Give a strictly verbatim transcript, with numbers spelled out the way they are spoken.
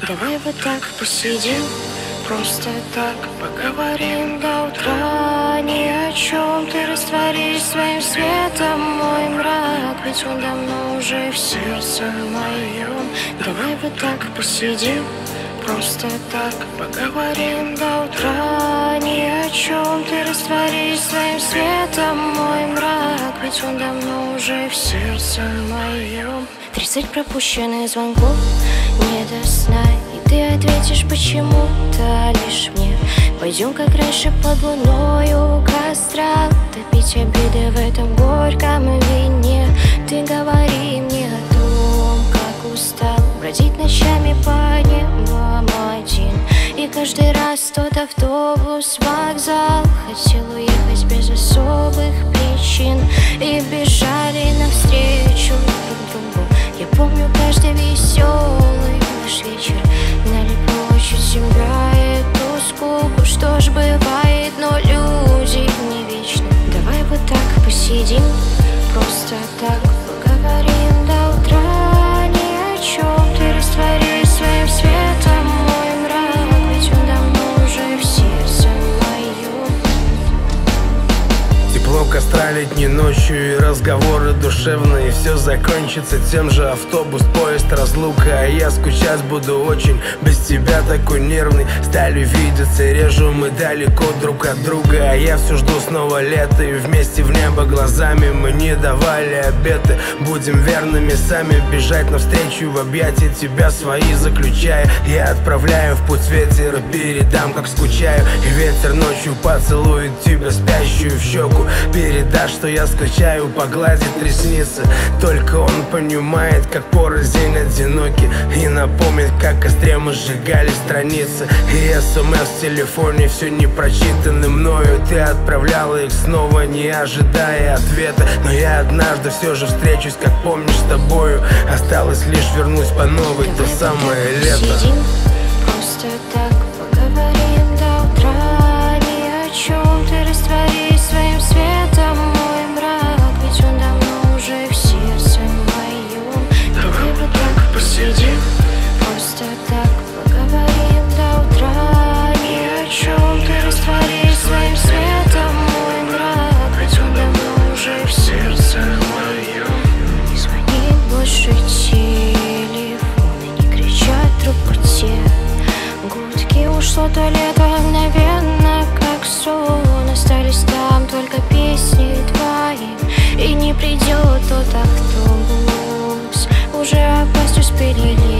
Давай вот так посидим, просто так поговорим до утра. Ни о чем, ты растворишь своим светом мой мрак, ведь он давно уже в сердце моем. Давай вот так посидим, просто так поговорим до утра. Ни о чем, ты растворишь своим светом мой мрак, ведь он давно уже в сердце моем. Тридцать пропущенных звонков, не до сна, и ты ответишь почему-то лишь мне. Пойдем, как раньше, под луной у костра, топить обиды в этом горьком вине. Ты говори мне о том, как устал бродить ночами по небам один, и каждый раз тот автобус, вокзал. Хотел уехать без особых причин, и бежали навстречу друг другу. Я помню каждый веселый наш вечер, налепло чуть себя эту скуку. Что ж бывает, но люди не вечны. Давай вот так посидим, просто так поговорим до утра. Ни о чем, ты растворишь своим светом мой мрак, ведь он давно уже в сердце моем. Тепло костра летней ночью и разговоры душевные. Все закончится тем же: автобус, поезд, разлука. А я скучать буду очень, без тебя такой нервный. Стали видеться, режу мы далеко друг от друга. А я все жду снова лета, и вместе в небо глазами мы не давали обеты. Будем верными сами, бежать навстречу в объятия тебя свои заключая. Я отправляю в путь ветер, передам, как скучаю. И ветер ночью поцелует тебя спящую в щеку. Передашь, что я скучаю, погладит ресницы. Только он понимает, как порознь одиноки, и напомнит, как в костре мы сжигали страницы. И смс в телефоне все не прочитаны мною. Ты отправляла их снова, не ожидая ответа. Но я однажды все же встречусь, как помнишь, с тобою. Осталось лишь вернусь по новой, то самое лето. Сидим, просто так поговорим до утра. Ни о чем, ты растворишь своим светом мой мрак, ведь он давно уже в сердце моем. Давай вот так посидим, просто так поговорим до утра. Ни о чем, ты растворишь своим светом мой мрак, ведь он давно уже в сердце моем. Не звонит больше телефон, и не кричат трубку те гудки. Ушло то лето мгновенно, как сон. Остались там только песни твои, и не придет тот автобус. Уже опасть успели